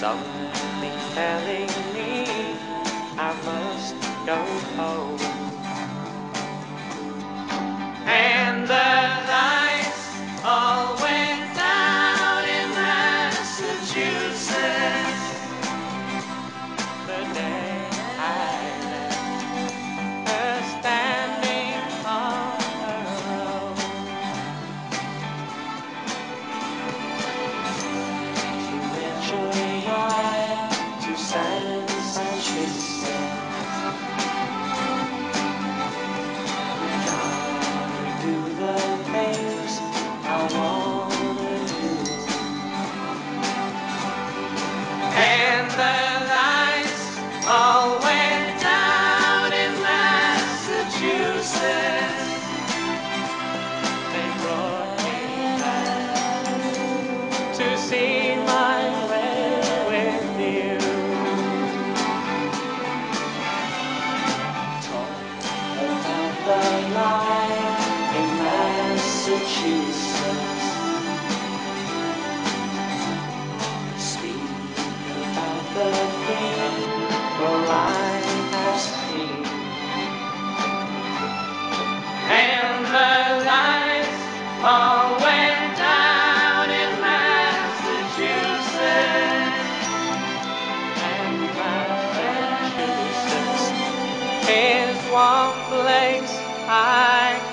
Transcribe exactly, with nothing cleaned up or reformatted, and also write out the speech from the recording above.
Something telling me I must go home. And the lights all went out in Massachusetts the day I left her standing on her own. She mentioned ride to San Francisco. Do the things I wanna do. And the lights all went down in Massachusetts. They brought me back to see my way with you. Talk about the light in Massachusetts. Speak about the people I have seen. And the lights all went down in Massachusetts. And Massachusetts is one place I